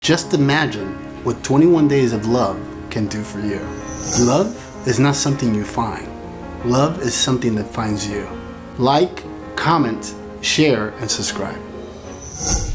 Just imagine what 21 days of love can do for you. Love is not something you find. Love is something that finds you. Like, comment, share, and subscribe.